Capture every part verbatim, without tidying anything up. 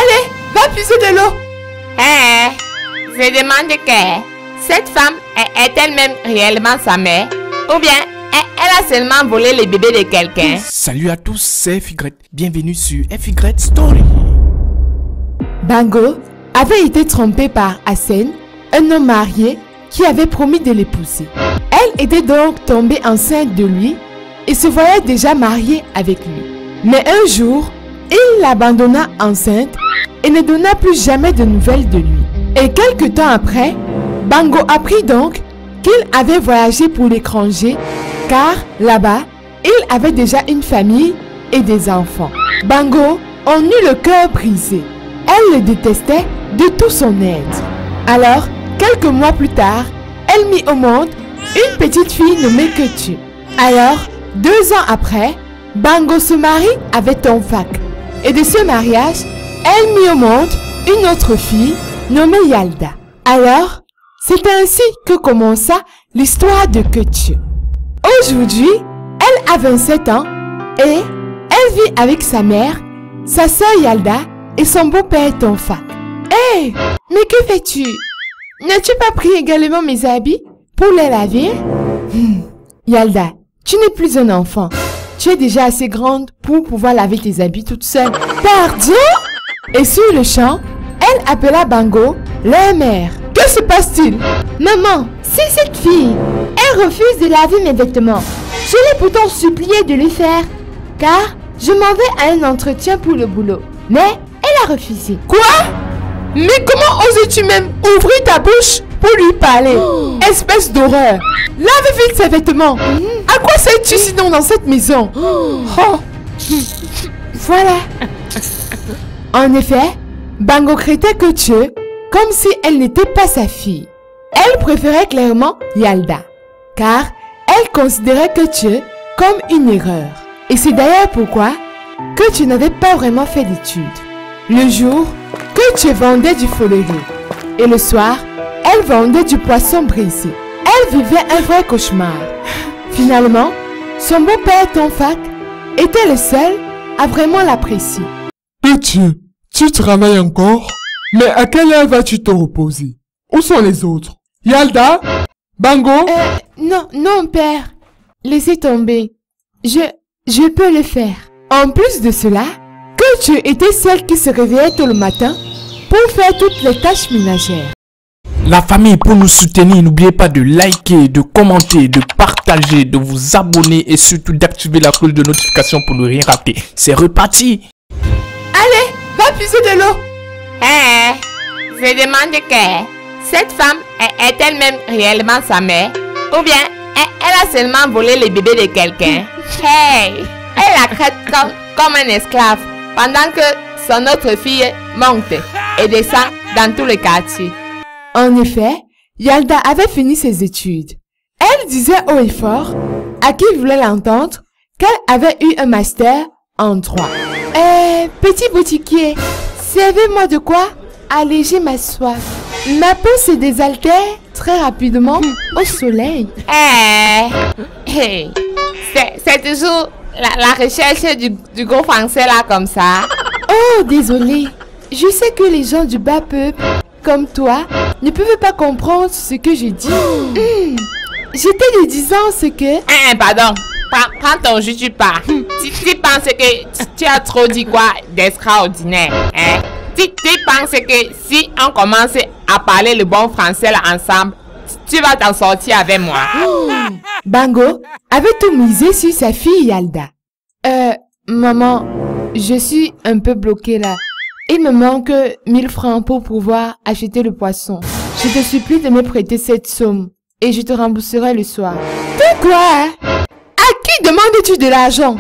Allez, va puiser de l'eau. Hé, je demande que cette femme est- est-elle-même réellement sa mère? Ou bien elle, elle a seulement volé les bébés de quelqu'un? Salut à tous, c'est F Y. Bienvenue sur F Y Story. Bango avait été trompée par Hassan, un homme marié qui avait promis de l'épouser. Elle était donc tombée enceinte de lui et se voyait déjà mariée avec lui. Mais un jour, il l'abandonna enceinte et ne donna plus jamais de nouvelles de lui. Et quelque temps après, Bango apprit donc qu'il avait voyagé pour l'étranger car là-bas, il avait déjà une famille et des enfants. Bango en eut le cœur brisé. Elle le détestait de tout son être. Alors, quelques mois plus tard, elle mit au monde une petite fille nommée Ketu. Alors, deux ans après, Bango se marie avec Tonfak. Et de ce mariage, elle mit au monde une autre fille nommée Yalda. Alors, c'est ainsi que commença l'histoire de Ketu. Aujourd'hui, elle a vingt-sept ans et elle vit avec sa mère, sa sœur Yalda et son beau-père Tonfak. Hé, hey, mais que fais-tu? N'as-tu pas pris également mes habits pour les laver? hmm. Yalda, tu n'es plus un enfant. Tu es déjà assez grande pour pouvoir laver tes habits toute seule. Pardon? Et sur le champ, elle appela Bango, leur mère. Que se passe-t-il? Maman, c'est cette fille. Elle refuse de laver mes vêtements. Je l'ai pourtant supplié de le faire, car je m'en vais à un entretien pour le boulot. Mais elle a refusé. Quoi? Mais comment osais-tu même ouvrir ta bouche pour lui parler? Oh. Espèce d'horreur. Lave vite ses vêtements. Mmh. À quoi sers-tu sinon dans cette maison? Oh. Oh. Voilà. En effet, Bango craignait Ketu comme si elle n'était pas sa fille. Elle préférait clairement Yalda, car elle considérait Ketu comme une erreur. Et c'est d'ailleurs pourquoi Ketu n'avait pas vraiment fait d'études. Le jour, Ketu vendait du foléré. Et le soir, elle vendait du poisson brisé. Elle vivait un vrai cauchemar. Finalement, son beau-père Tonfak était le seul à vraiment l'apprécier. Ketu, tu travailles encore? Mais à quelle heure vas-tu te reposer? Où sont les autres? Yalda? Bango? Euh, non, non, père. Laissez tomber. Je, je peux le faire. En plus de cela, Ketu était celle qui se réveillait tôt le matin pour faire toutes les tâches ménagères. La famille, pour nous soutenir, n'oubliez pas de liker, de commenter, de partager, de vous abonner et surtout d'activer la cloche de notification pour ne rien rater. C'est reparti! Allez, va puiser de l'eau! Hé, hey, je demande que cette femme est- est-elle-même réellement sa mère? Ou bien elle, elle a seulement volé les bébés de quelqu'un? Hey, elle la traite comme, comme un esclave pendant que son autre fille monte et descend dans tous les quartiers. En effet, Yalda avait fini ses études. Elle disait haut et fort, à qui voulait l'entendre, qu'elle avait eu un master en droit. Eh, petit boutiquier, servez-moi de quoi alléger ma soif. Ma peau se désaltère très rapidement au soleil. Hé, hey, c'est toujours la, la recherche du, du gros français là comme ça. Oh, désolé. Je sais que les gens du bas peuple, comme toi, ne peuvent pas comprendre ce que je dis. Mmh. J'étais lui disant ce que... Hein, pardon. Prends, prends ton jus, tu pars. Si tu penses que tu, tu as trop dit quoi d'extraordinaire, hein? Si tu penses que si on commence à parler le bon français là ensemble, tu vas t'en sortir avec moi. Mmh. Bango avait tout misé sur sa fille Yalda. Euh, maman, je suis un peu bloquée là. Il me manque mille francs pour pouvoir acheter le poisson. Je te supplie de me prêter cette somme et je te rembourserai le soir. De quoi? À qui demandes-tu de l'argent?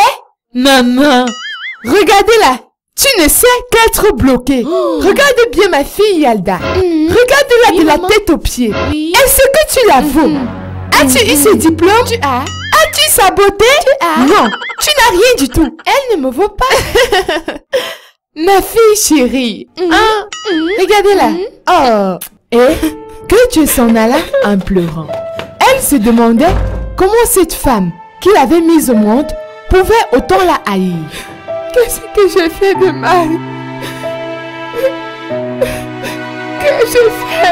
Eh? Maman! Regardez là! Tu ne sais qu'être bloqué. Oh. Regarde bien ma fille Yalda. Mmh. Regarde-la oui, de maman. La tête aux pieds. Oui. Est-ce que tu la vaux? Mmh. As-tu mmh. eu ce diplôme? Tu as? As-tu sa beauté? Tu as? Non, tu n'as rien du tout. Elle ne me vaut pas. Ma fille chérie, mmh. Hein? Mmh. Regardez-la. Mmh. Oh. Et que tu s'en alla en pleurant. Elle se demandait comment cette femme qu'il avait mise au monde pouvait autant la haïr. Qu'est-ce que j'ai fait de mal? Que je fais?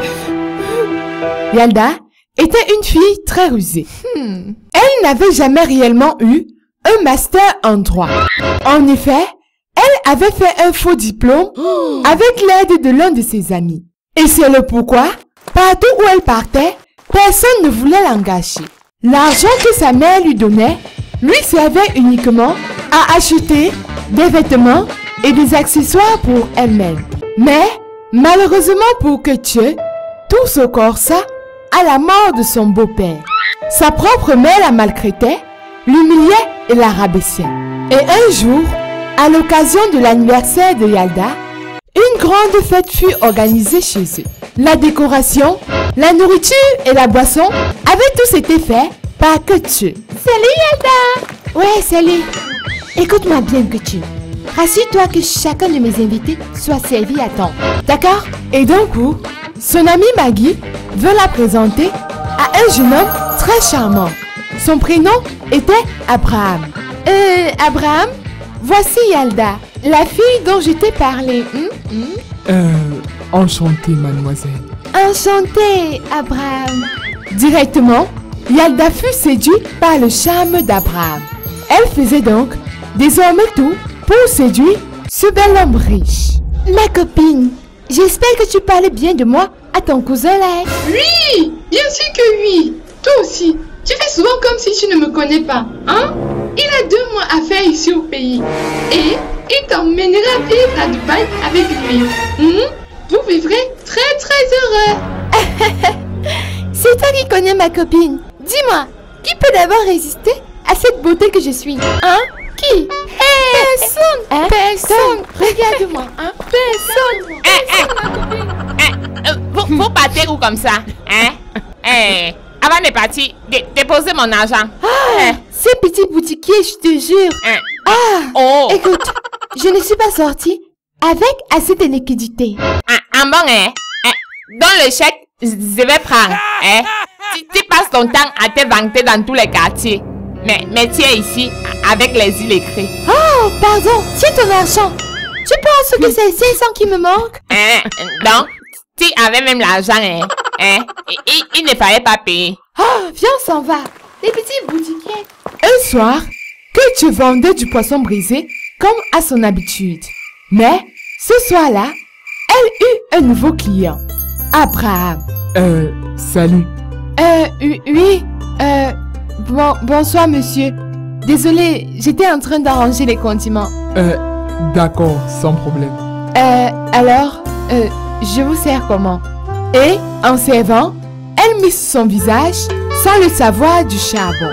Yalda était une fille très rusée. Hmm. Elle n'avait jamais réellement eu un master en droit. En effet, elle avait fait un faux diplôme oh. avec l'aide de l'un de ses amis. Et c'est le pourquoi, partout où elle partait, personne ne voulait l'engager. L'argent que sa mère lui donnait lui servait uniquement à acheter des vêtements et des accessoires pour elle-même. Mais, malheureusement pour Ketche, tout ce corsa à la mort de son beau-père. Sa propre mère la maltraitait, l'humiliait et la rabaissait. Et un jour, à l'occasion de l'anniversaire de Yalda, une grande fête fut organisée chez eux. La décoration, la nourriture et la boisson avaient tous été faits par Ketche. Salut Yalda! Ouais, salut. Écoute-moi bien, Ketche. Rassure-toi que chacun de mes invités soit servi à temps. D'accord? Et d'un coup, son amie Maggie veut la présenter à un jeune homme très charmant. Son prénom était Abraham. Euh, Abraham, voici Yalda, la fille dont je t'ai parlé. Hum, hum. Euh, enchantée, mademoiselle. Enchantée, Abraham. Directement, Yalda fut séduite par le charme d'Abraham. Elle faisait donc désormais tout pour séduire ce bel homme riche. Ma copine, j'espère que tu parlais bien de moi à ton cousin là. Oui, bien sûr que oui. Toi aussi, tu fais souvent comme si tu ne me connais pas, hein? Il a deux mois à faire ici au pays. Et il t'emmènera vivre à Dubaï avec lui. Hmm? Vous vivrez très très heureux. C'est toi qui connais ma copine. Dis-moi, qui peut d'abord résister à cette beauté que je suis? Hein? Qui? Hey, personne! Hein? Personne! Regarde-moi! Hein? Personne! Eh, eh, eh, vous, vous partez où comme ça? Hein? Eh, avant de partir, dé déposez mon argent. Ah, eh. Ces petits boutiquiers, je te jure! Eh. Ah! Oh! Écoute, je ne suis pas sortie avec assez de liquidité. Ah, en bon, hein? Eh, dans le chèque, je vais prendre. Eh? Tu, tu passes ton temps à te vanter dans tous les quartiers. Mais, mais tiens ici, avec les illettrés. Oh, pardon, tiens ton argent. Tu penses que c'est cinq cents qui me manquent? Hein? Donc, tu avais même l'argent, hein? Hein? Il, il ne fallait pas payer. Oh, viens, on s'en va. Les petits boutiquiers. Un soir, que tu vendais du poisson brisé comme à son habitude. Mais, ce soir-là, elle eut un nouveau client. Abraham. Euh, salut. Euh, oui, euh... Bon, bonsoir monsieur. Désolé, j'étais en train d'arranger les condiments. Euh, d'accord, sans problème. Euh, alors, euh, je vous sers comment? Et, en servant, elle mit sur son visage, sans le savoir, du charbon.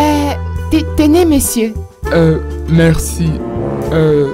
Euh, tenez monsieur. Euh, merci. Euh...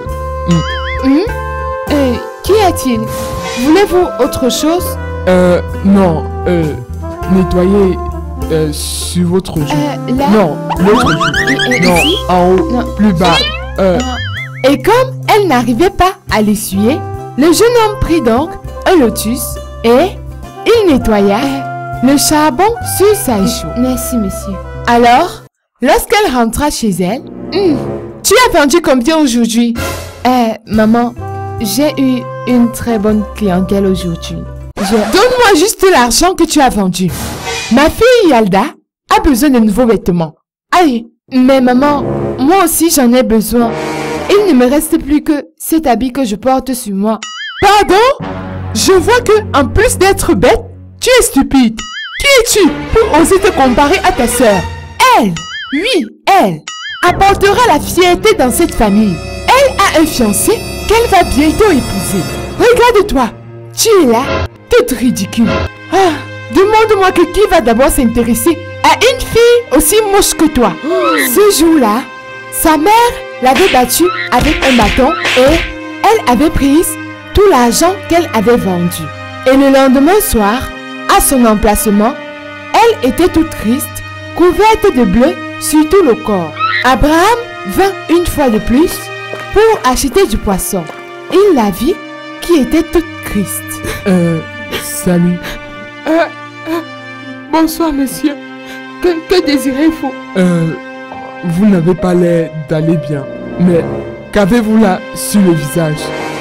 Mm. Mm? Euh, qu'y a-t-il? Voulez-vous autre chose? Euh, non, euh, nettoyer... Euh, sur votre joue. Euh, là? Non, l'autre joue. Et, et, non, ici? en haut, Non. plus bas. Euh... Et comme elle n'arrivait pas à l'essuyer, le jeune homme prit donc un lotus et il nettoya le charbon sur sa joue. Merci, monsieur. Alors, lorsqu'elle rentra chez elle, hum, tu as vendu combien aujourd'hui? Euh, maman, j'ai eu une très bonne clientèle aujourd'hui. Je... Donne-moi juste l'argent que tu as vendu. Ma fille Yalda a besoin de nouveaux vêtements. Aïe, mais maman, moi aussi j'en ai besoin. Il ne me reste plus que cet habit que je porte sur moi. Pardon? Je vois que, en plus d'être bête, tu es stupide. Qui es-tu pour oser te comparer à ta sœur? Elle, oui, elle, apportera la fierté dans cette famille. Elle a un fiancé qu'elle va bientôt épouser. Regarde-toi, tu es là, toute ridicule. Ah, demande-moi que qui va d'abord s'intéresser à une fille aussi moche que toi. Ce jour-là, sa mère l'avait battue avec un bâton et elle avait pris tout l'argent qu'elle avait vendu. Et le lendemain soir, à son emplacement, elle était toute triste, couverte de bleu sur tout le corps. Abraham vint une fois de plus pour acheter du poisson. Il la vit qui était toute triste. Euh, salut. Euh, euh, bonsoir monsieur. Que, que désirez-vous? Euh, vous n'avez pas l'air d'aller bien. Mais qu'avez-vous là sur le visage?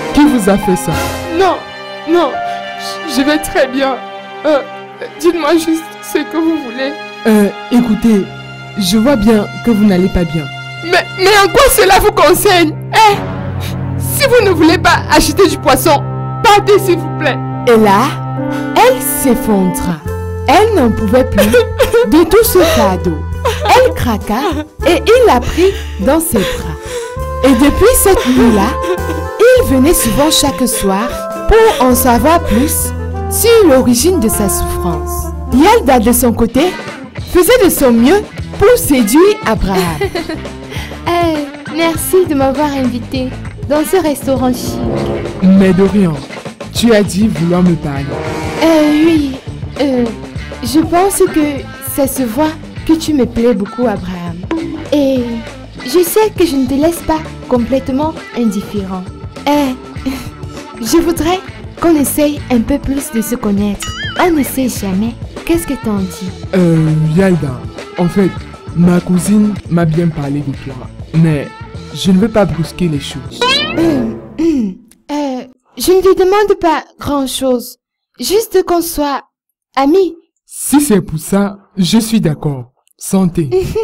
Qui vous a fait ça? Non, non, je- je vais très bien. Euh, dites-moi juste ce que vous voulez. Euh, écoutez, je vois bien que vous n'allez pas bien. Mais, mais en quoi cela vous concerne? Eh, si vous ne voulez pas acheter du poisson, partez s'il vous plaît. Et là, elle s'effondra. Elle n'en pouvait plus de tout ce fardeau. Elle craqua et il la prit dans ses bras. Et depuis cette nuit-là, il venait souvent chaque soir pour en savoir plus sur l'origine de sa souffrance. Yalda, de son côté, faisait de son mieux pour séduire Abraham. Eh, merci de m'avoir invité dans ce restaurant chic. Mais de rien, tu as dit vouloir me parler. Euh, oui, euh, je pense que ça se voit que tu me plais beaucoup, Abraham. Et je sais que je ne te laisse pas complètement indifférent. Eh, je voudrais qu'on essaye un peu plus de se connaître. On ne sait jamais. Qu'est-ce que t'en dis? Euh, Yalda, en fait, ma cousine m'a bien parlé de toi. Mais je ne veux pas brusquer les choses. Hum, hum, euh, je ne te demande pas grand-chose. Juste qu'on soit amis. Si c'est pour ça, je suis d'accord. Santé.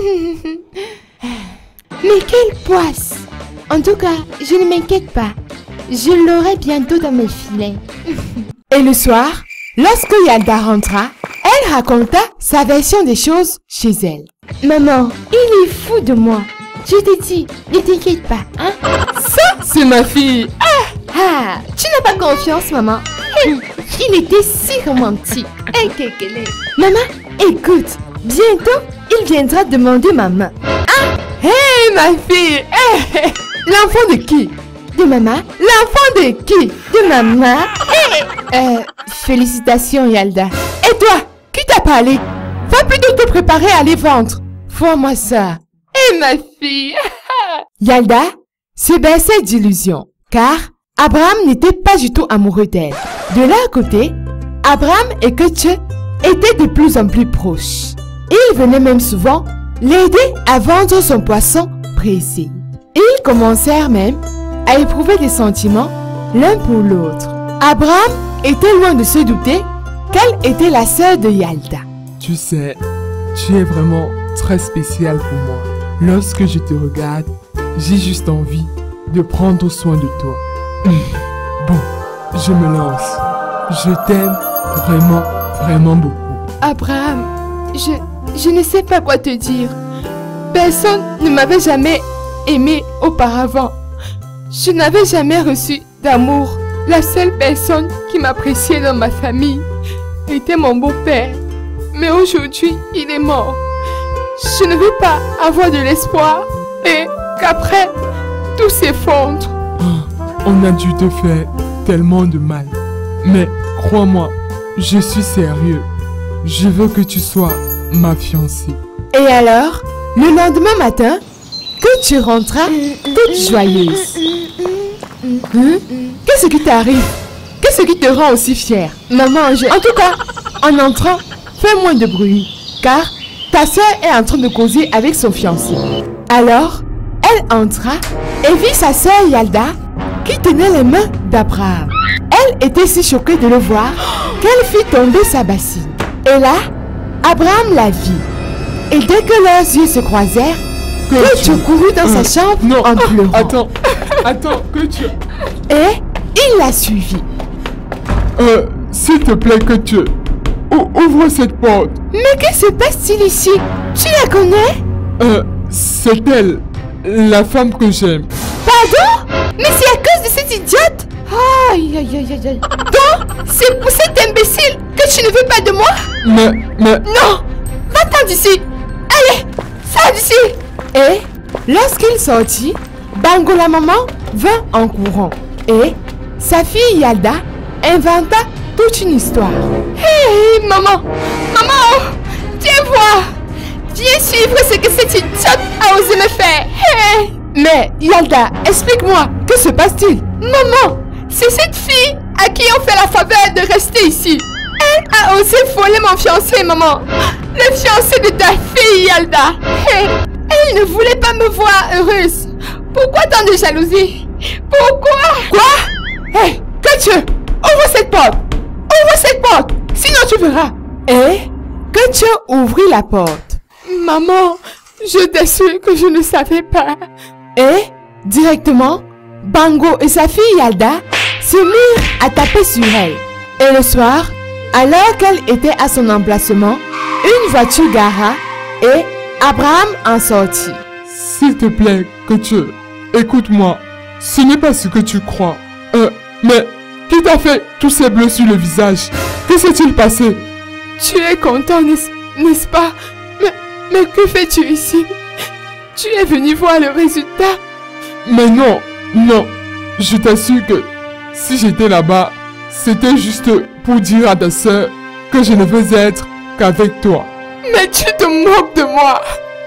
Mais quelle poisse! En tout cas, je ne m'inquiète pas. Je l'aurai bientôt dans mes filets. Et le soir, lorsque Yalda rentra, elle raconta sa version des choses chez elle. Maman, il est fou de moi. Je te dis, ne t'inquiète pas, hein? Ça, c'est ma fille. Ah, tu n'as pas confiance, maman. Hum, il était si romantique. Eh, Kekele. Maman, écoute, bientôt, il viendra demander ma main. Hé, hey, ma fille. Hey, l'enfant de qui? De maman? L'enfant de qui? De maman? Hey. Euh, félicitations, Yalda. Et toi, qui t'a parlé? Va plutôt te préparer à aller vendre. Vois-moi ça. Hé, hey, ma fille. Yalda se berçait d'illusions, car Abraham n'était pas du tout amoureux d'elle. De leur côté, Abraham et Ketche étaient de plus en plus proches. Il venait même souvent l'aider à vendre son poisson pressé. Ils commencèrent même à éprouver des sentiments l'un pour l'autre. Abraham était loin de se douter qu'elle était la sœur de Yalda. Tu sais, tu es vraiment très spécial pour moi. Lorsque je te regarde, j'ai juste envie de prendre soin de toi. Bon, je me lance. Je t'aime vraiment, vraiment beaucoup. Abraham, je, je ne sais pas quoi te dire. Personne ne m'avait jamais aimé auparavant. Je n'avais jamais reçu d'amour. La seule personne qui m'appréciait dans ma famille était mon beau-père. Mais aujourd'hui, il est mort. Je ne veux pas avoir de l'espoir et qu'après, tout s'effondre. Oh, on a dû te faire tellement de mal. Mais crois-moi, je suis sérieux. Je veux que tu sois ma fiancée. Et alors, le lendemain matin, que tu rentras toute joyeuse. Hein? Qu'est-ce qui t'arrive? Qu'est-ce qui te rend aussi fière? Maman, je... En tout cas, en entrant, fais moins de bruit, car ta soeur est en train de causer avec son fiancé. Alors, elle entra et vit sa soeur Yalda qui tenait les mains d'Abraham. Elle était si choquée de le voir qu'elle fit tomber sa bassine. Et là, Abraham la vit. Et dès que leurs yeux se croisèrent, que tu courut dans euh, sa chambre non, en pleurant. Attends, attends, que tu... Et il la suivit. Euh, s'il te plaît, que tu... Ouvre cette porte. Mais que se passe-t-il ici? Tu la connais? Euh, c'est elle, la femme que j'aime. Pardon? Mais c'est à cause de cette idiote? Aïe, aïe, aïe, aïe, aïe. Donc, c'est pour cet imbécile que tu ne veux pas de moi? Mais, mais... Non! Va-t'en d'ici! Allez! Sors d'ici! Et, lorsqu'il sortit, Bango la maman vint en courant. Et, sa fille Yalda inventa toute une histoire. Hé, hey, maman! Maman! Viens voir! Viens suivre ce que cette idiote a osé me faire! Hey! Mais, Yalda, explique-moi, que se passe-t-il? Maman! C'est cette fille à qui on fait la faveur de rester ici. Elle a osé voler mon fiancé, maman. Le fiancé de ta fille, Yalda. Hey, elle ne voulait pas me voir heureuse. Pourquoi tant de jalousie? Pourquoi? Quoi? Ketchup ouvrit la porte. Maman, je t'assure que je ne savais pas. Et, directement, Bango et sa fille Yalda se mirent à taper sur elle. Et le soir, alors qu'elle était à son emplacement, une voiture gara et Abraham en sortit. S'il te plaît, Ketchup, écoute-moi. Ce n'est pas ce que tu crois. Euh, mais qui t'a fait tous ces bleus sur le visage? Que s'est-il passé? Tu es content, n'est-ce pas? Mais, mais que fais-tu ici? Tu es venu voir le résultat? Mais non, non. Je t'assure que si j'étais là-bas, c'était juste pour dire à ta sœur que je ne veux être qu'avec toi. Mais tu te moques de moi.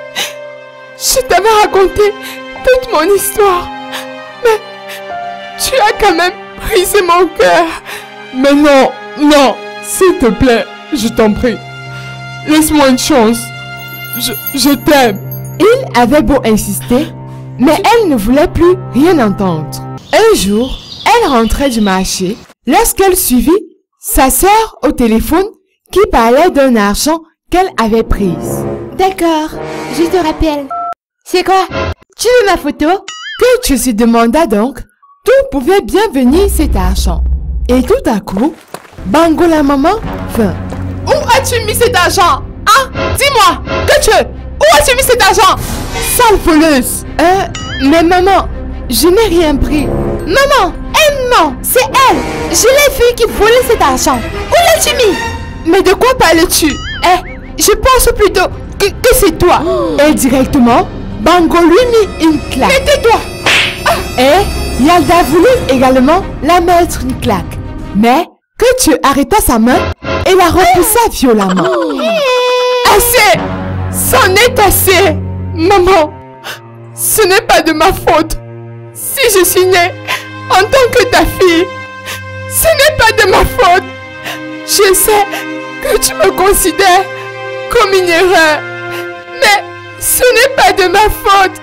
Je t'avais raconté toute mon histoire. Mais tu as quand même brisé mon cœur. Mais non, non, s'il te plaît, je t'en prie. Laisse-moi une chance. Je, je t'aime. Il avait beau insister, mais elle ne voulait plus rien entendre. Un jour, elle rentrait du marché lorsqu'elle suivit sa sœur au téléphone qui parlait d'un argent qu'elle avait prise. D'accord, je te rappelle. C'est quoi? Tu veux ma photo? Que tu se demanda donc d'où pouvait bien venir cet argent. Et tout à coup, Bango la maman vint. Où as-tu mis cet argent? Hein? Dis-moi, que tu... Où as-tu mis cet argent? Sale voleuse! Euh, mais maman, je n'ai rien pris. Maman, elle ment, c'est elle. Je l'ai vu qui volait cet argent. Où l'as-tu mis? Mais de quoi parles-tu? Eh, je pense plutôt que, que c'est toi. Oh. Et directement, Bango lui mit une claque. Mais tais-toi! Ah. Et Yalda voulut également la mettre une claque. Mais que tu arrêta sa main et la repoussa oh. violemment. Oh. Assez! C'en est assez! Maman, ce n'est pas de ma faute. Si je suis née en tant que ta fille, ce n'est pas de ma faute. Je sais que tu me considères comme une erreur, mais ce n'est pas de ma faute.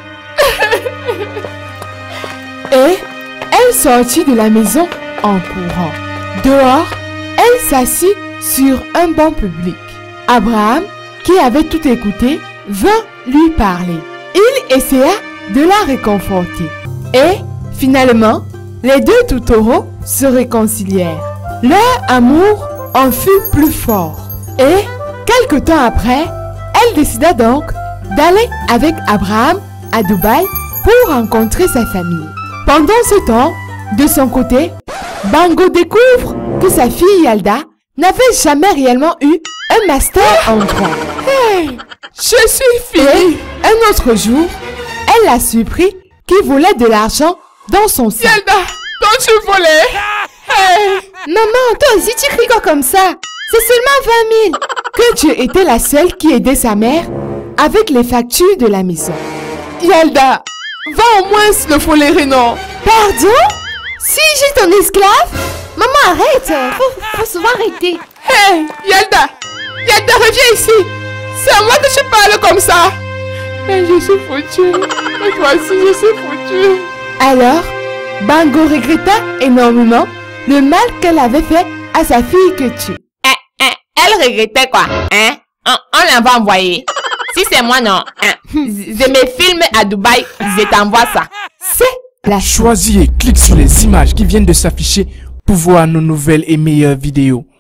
Et elle sortit de la maison en courant. Dehors, elle s'assit sur un banc public. Abraham, qui avait tout écouté, vint lui parler. Il essaya de la réconforter. Et, finalement, les deux toutoureaux se réconcilièrent. Leur amour en fut plus fort. Et, quelque temps après, elle décida donc d'aller avec Abraham à Dubaï pour rencontrer sa famille. Pendant ce temps, de son côté, Bango découvre que sa fille Yalda n'avait jamais réellement eu un master en droit. Hey, je suis fille. Et un autre jour, elle l'a surpris qui volait de l'argent dans son sac. Yalda, dont tu volais? Hey. Maman, toi aussi tu cries quoi comme ça? C'est seulement vingt mille. Que tu étais la seule qui aidait sa mère avec les factures de la maison. Yalda, va au moins le folérer, non? Pardon? Si j'ai ton esclave? Maman, arrête. Faut, faut souvent arrêter. Hey, Yalda, Yalda, reviens ici. C'est à moi que tu parles comme ça. Mais je suis foutue. Et toi aussi, je suis foutue. Alors, Bango regretta énormément le mal qu'elle avait fait à sa fille que tu. Eh, eh, elle regrettait quoi? Hein? On, on l'avait envoyé. Si c'est moi, non. Hein? Je me filme à Dubaï, je t'envoie ça. C'est la Choisis et clique sur les images qui viennent de s'afficher pour voir nos nouvelles et meilleures vidéos.